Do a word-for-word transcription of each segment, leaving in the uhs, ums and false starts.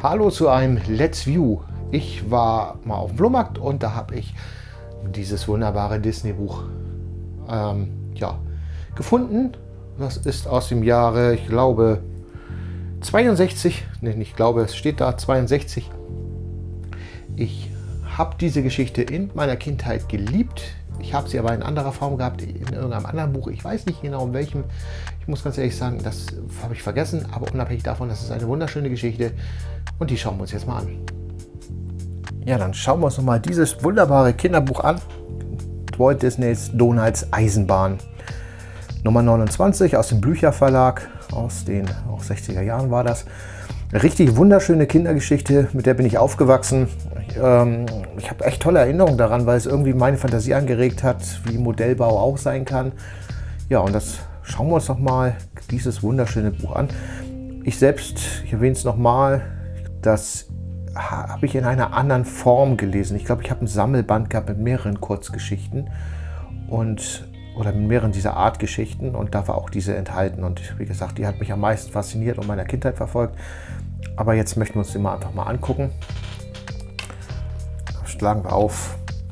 Hallo zu einem Let's View. Ich war mal auf dem Flohmarkt und da habe ich dieses wunderbare Disney-Buch ähm, ja, gefunden. Das ist aus dem Jahre, ich glaube, zweiundsechzig. Ne, ich glaube, es steht da zweiundsechzig. Ich habe diese Geschichte in meiner Kindheit geliebt. Ich habe sie aber in anderer Form gehabt, in irgendeinem anderen Buch. Ich weiß nicht genau in welchem. Ich muss ganz ehrlich sagen, das habe ich vergessen. Aber unabhängig davon, das ist eine wunderschöne Geschichte. Und die schauen wir uns jetzt mal an. Ja, dann schauen wir uns noch mal dieses wunderbare Kinderbuch an. Walt Disneys Donalds Eisenbahn. Nummer neunundzwanzig aus dem Blücher Verlag. Aus den auch sechziger Jahren war das. Eine richtig wunderschöne Kindergeschichte, mit der bin ich aufgewachsen. Ich, ähm, ich habe echt tolle Erinnerungen daran, weil es irgendwie meine Fantasie angeregt hat, wie Modellbau auch sein kann. Ja, und das schauen wir uns noch mal dieses wunderschöne Buch an. Ich selbst, ich erwähne es nochmal, das habe ich in einer anderen Form gelesen. Ich glaube, ich habe ein Sammelband gehabt mit mehreren Kurzgeschichten und oder mit mehreren dieser Art Geschichten und da war auch diese enthalten. Und wie gesagt, die hat mich am meisten fasziniert und meiner Kindheit verfolgt. Aber jetzt möchten wir uns die mal einfach mal angucken. Schlagen wir auf.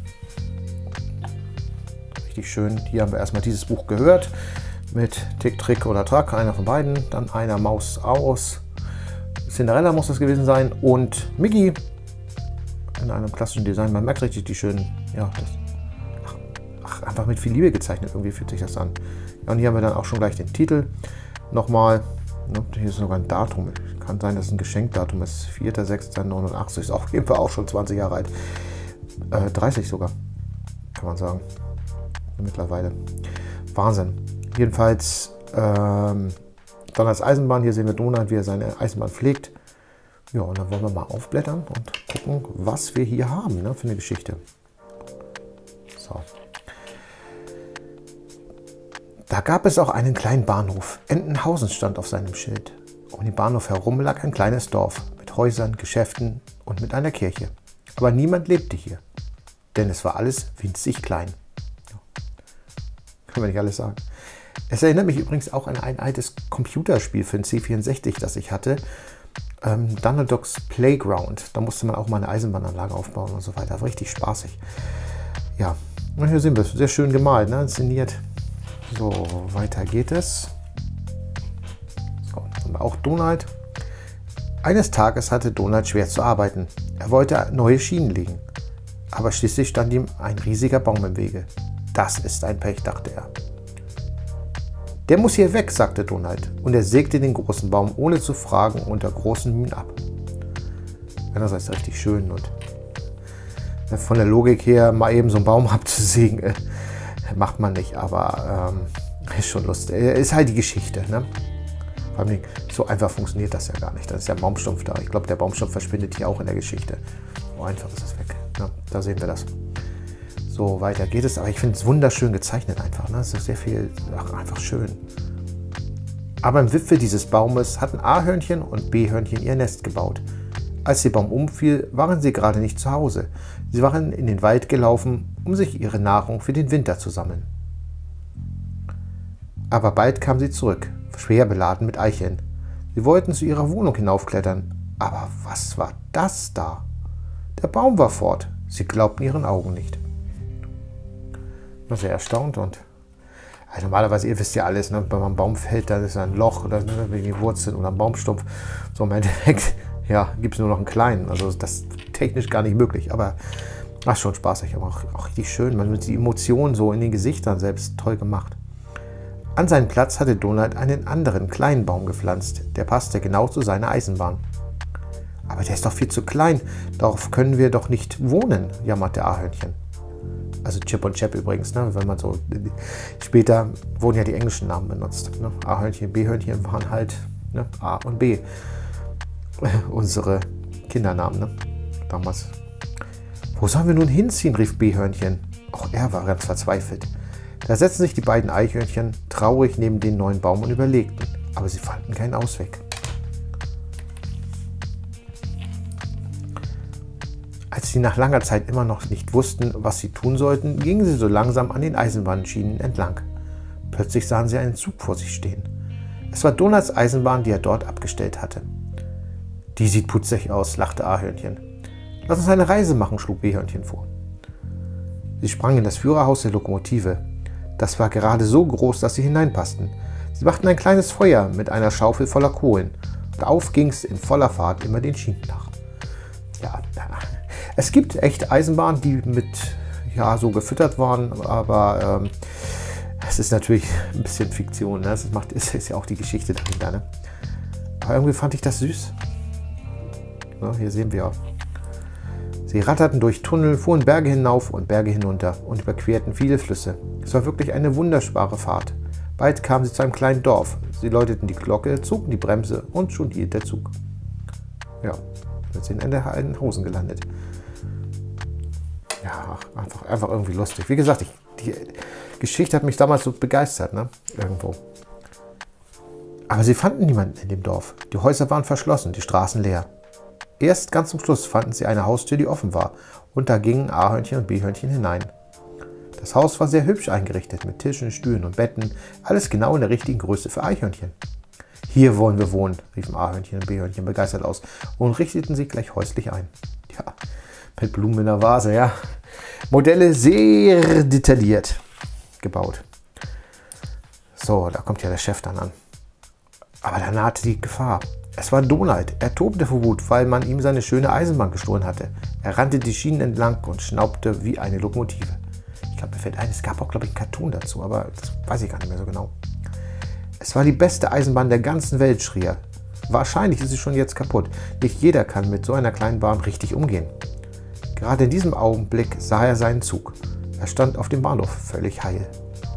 Richtig schön. Hier haben wir erstmal dieses Buch gehört mit Tick, Trick oder Track, einer von beiden. Dann einer Maus aus. Cinderella muss das gewesen sein und Mickey in einem klassischen Design. Man merkt richtig die schönen, ja, das, ach, ach, einfach mit viel Liebe gezeichnet. Irgendwie fühlt sich das an. Ja, und hier haben wir dann auch schon gleich den Titel. Nochmal, hier ist sogar ein Datum. Kann sein, dass es ein Geschenkdatum ist. vierter sechster neunundachtzig ist auf jeden Fall auch schon zwanzig Jahre alt. Äh, dreißig sogar, kann man sagen. Mittlerweile. Wahnsinn. Jedenfalls, ähm, dann als Eisenbahn. Hier sehen wir Donald, wie er seine Eisenbahn pflegt. Ja, und dann wollen wir mal aufblättern und gucken, was wir hier haben, ne, für eine Geschichte. So. Da gab es auch einen kleinen Bahnhof. Entenhausen stand auf seinem Schild. Um den Bahnhof herum lag ein kleines Dorf mit Häusern, Geschäften und mit einer Kirche. Aber niemand lebte hier, denn es war alles winzig klein. Ja. Können wir nicht alles sagen. Es erinnert mich übrigens auch an ein altes Computerspiel für den C vierundsechzig, das ich hatte. Ähm, Donald Ducks Playground. Da musste man auch mal eine Eisenbahnanlage aufbauen und so weiter. War richtig spaßig. Ja, und hier sehen wir es. Sehr schön gemalt, ne? Inszeniert. So, weiter geht es. So, dann haben wir auch Donald. Eines Tages hatte Donald schwer zu arbeiten. Er wollte neue Schienen legen. Aber schließlich stand ihm ein riesiger Baum im Wege. Das ist ein Pech, dachte er. Der muss hier weg, sagte Donald, und er sägte den großen Baum ohne zu fragen unter großen Mühen ab. Einerseits richtig schön und von der Logik her mal eben so einen Baum abzusägen, äh, macht man nicht, aber ähm, ist schon lustig. Ist halt die Geschichte, ne? Vor allem so einfach funktioniert das ja gar nicht. Da ist ja ein Baumstumpf da. Ich glaube, der Baumstumpf verschwindet hier auch in der Geschichte. So einfach ist es weg. Ne? Da sehen wir das. So, weiter geht es. Aber ich finde es wunderschön gezeichnet einfach. Ne? Es ist sehr viel, ach, einfach schön. Aber im Wipfel dieses Baumes hatten A-Hörnchen und B-Hörnchen ihr Nest gebaut. Als der Baum umfiel, waren sie gerade nicht zu Hause. Sie waren in den Wald gelaufen, um sich ihre Nahrung für den Winter zu sammeln. Aber bald kamen sie zurück, schwer beladen mit Eicheln. Sie wollten zu ihrer Wohnung hinaufklettern. Aber was war das da? Der Baum war fort. Sie glaubten ihren Augen nicht. War sehr erstaunt und also normalerweise, ihr wisst ja alles, ne? Wenn man einen Baum fällt, dann ist ein Loch oder ne, wegen den Wurzeln oder ein Baumstumpf. So im Endeffekt, ja, gibt es nur noch einen kleinen. Also das ist technisch gar nicht möglich, aber ach, schon spaßig, aber auch, auch richtig schön. Man wird die Emotionen so in den Gesichtern selbst toll gemacht. An seinen Platz hatte Donald einen anderen kleinen Baum gepflanzt. Der passte genau zu seiner Eisenbahn. Aber der ist doch viel zu klein. Darauf können wir doch nicht wohnen, jammerte A-Hörnchen. Also Chip und Chap übrigens, ne? Wenn man so später wurden ja die englischen Namen benutzt. Ne? A-Hörnchen, B-Hörnchen waren halt, ne? A und B. Unsere Kindernamen, ne? Damals. Wo sollen wir nun hinziehen, rief B-Hörnchen. Auch er war ganz verzweifelt. Da setzten sich die beiden Eichhörnchen traurig neben den neuen Baum und überlegten, aber sie fanden keinen Ausweg. Als sie nach langer Zeit immer noch nicht wussten, was sie tun sollten, gingen sie so langsam an den Eisenbahnschienen entlang. Plötzlich sahen sie einen Zug vor sich stehen. Es war Donalds Eisenbahn, die er dort abgestellt hatte. Die sieht putzig aus, lachte A-Hörnchen. Lass uns eine Reise machen, schlug B-Hörnchen vor. Sie sprang in das Führerhaus der Lokomotive. Das war gerade so groß, dass sie hineinpassten. Sie machten ein kleines Feuer mit einer Schaufel voller Kohlen. Und auf ging's in voller Fahrt immer den Schienen nach. Ja, es gibt echt Eisenbahnen, die mit, ja, so gefüttert waren, aber ähm, es ist natürlich ein bisschen Fiktion. Ne? Das macht, ist, ist ja auch die Geschichte dahinter. Ne? Aber irgendwie fand ich das süß. Ja, hier sehen wir. Sie ratterten durch Tunnel, fuhren Berge hinauf und Berge hinunter und überquerten viele Flüsse. Es war wirklich eine wunderbare Fahrt. Bald kamen sie zu einem kleinen Dorf. Sie läuteten die Glocke, zogen die Bremse und schon hielt der Zug. Ja, jetzt sind sie in den Hausen gelandet. Ja, einfach, einfach irgendwie lustig. Wie gesagt, ich, die Geschichte hat mich damals so begeistert, ne? Irgendwo. Aber sie fanden niemanden in dem Dorf. Die Häuser waren verschlossen, die Straßen leer. Erst ganz zum Schluss fanden sie eine Haustür, die offen war, und da gingen A-Hörnchen und B-Hörnchen hinein. Das Haus war sehr hübsch eingerichtet, mit Tischen, Stühlen und Betten, alles genau in der richtigen Größe für Eichhörnchen. Hier wollen wir wohnen, riefen A-Hörnchen und B-Hörnchen begeistert aus und richteten sich gleich häuslich ein. Ja, mit Blumen in der Vase, ja. Modelle sehr detailliert gebaut. So, da kommt ja der Chef dann an. Aber da nahte die Gefahr. Es war Donald. Er tobte vor Wut, weil man ihm seine schöne Eisenbahn gestohlen hatte. Er rannte die Schienen entlang und schnaubte wie eine Lokomotive. Ich glaube, mir fällt ein, es gab auch, glaube ich, einen Cartoon dazu, aber das weiß ich gar nicht mehr so genau. Es war die beste Eisenbahn der ganzen Welt, schrie er. Wahrscheinlich ist sie schon jetzt kaputt. Nicht jeder kann mit so einer kleinen Bahn richtig umgehen. Gerade in diesem Augenblick sah er seinen Zug. Er stand auf dem Bahnhof, völlig heil.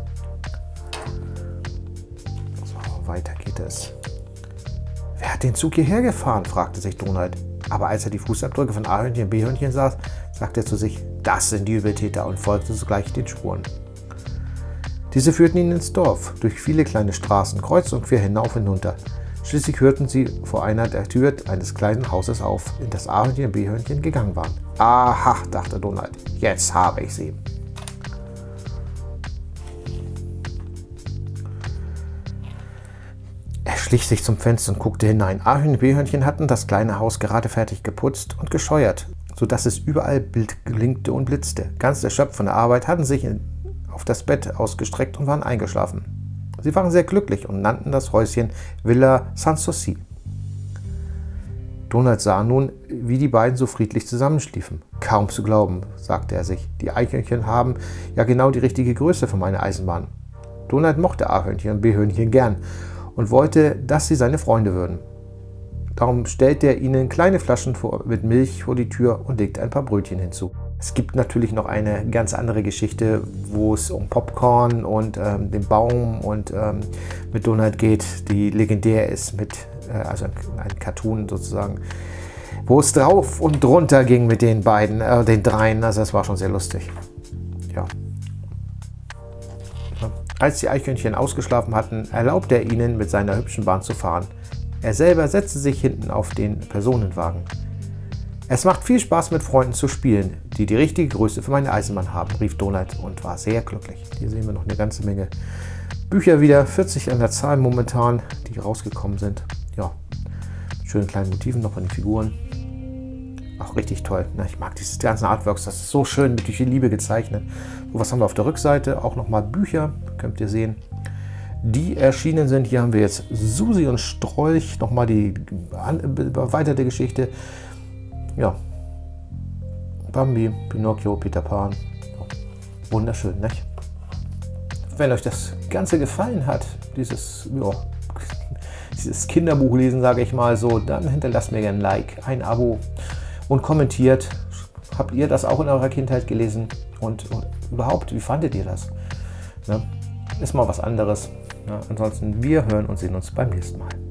So, weiter geht es. Wer hat den Zug hierher gefahren? Fragte sich Donald. Aber als er die Fußabdrücke von A-Hörnchen und B-Hörnchen sah, sagte er zu sich, das sind die Übeltäter und folgte sogleich den Spuren. Diese führten ihn ins Dorf, durch viele kleine Straßen, kreuz und quer hinauf und hinunter. Schließlich hörten sie vor einer der Tür eines kleinen Hauses auf, in das A-Hörnchen und B-Hörnchen gegangen waren. Aha, dachte Donald, jetzt habe ich sie. Er schlich sich zum Fenster und guckte hinein. A-Hörnchen und B-Hörnchen hatten das kleine Haus gerade fertig geputzt und gescheuert, sodass es überall blinkte und blitzte. Ganz erschöpft von der Arbeit hatten sie sich in, auf das Bett ausgestreckt und waren eingeschlafen. Sie waren sehr glücklich und nannten das Häuschen Villa Sanssouci. Donald sah nun, wie die beiden so friedlich zusammenschliefen. Kaum zu glauben, sagte er sich. Die Eichhörnchen haben ja genau die richtige Größe für meine Eisenbahn. Donald mochte A-Hörnchen und B-Hörnchen gern und wollte, dass sie seine Freunde würden. Darum stellte er ihnen kleine Flaschen mit Milch vor die Tür und legte ein paar Brötchen hinzu. Es gibt natürlich noch eine ganz andere Geschichte, wo es um Popcorn und ähm, den Baum und ähm, mit Donald geht, die legendär ist, mit, äh, also ein, ein Cartoon sozusagen, wo es drauf und drunter ging mit den beiden, äh, den dreien. Also das war schon sehr lustig. Ja. Als die Eichhörnchen ausgeschlafen hatten, erlaubte er ihnen, mit seiner hübschen Bahn zu fahren. Er selber setzte sich hinten auf den Personenwagen. Es macht viel Spaß, mit Freunden zu spielen, die die richtige Größe für meine Eisenbahn haben, rief Donald und war sehr glücklich. Hier sehen wir noch eine ganze Menge Bücher wieder, vierzig an der Zahl momentan, die rausgekommen sind. Ja, mit schönen kleinen Motiven noch von den Figuren. Auch richtig toll. Ich mag dieses ganze Artworks, das ist so schön mit viel Liebe gezeichnet. So, was haben wir auf der Rückseite? Auch nochmal Bücher, könnt ihr sehen, die erschienen sind. Hier haben wir jetzt Susi und Strolch, nochmal die erweiterte Geschichte. Ja, Bambi, Pinocchio, Peter Pan. Wunderschön, nicht? Wenn euch das Ganze gefallen hat, dieses, ja, dieses Kinderbuch lesen, sage ich mal so, dann hinterlasst mir gerne ein Like, ein Abo und kommentiert. Habt ihr das auch in eurer Kindheit gelesen? Und, und überhaupt, wie fandet ihr das? Ne? Ist mal was anderes. Ja, ansonsten, wir hören und sehen uns beim nächsten Mal.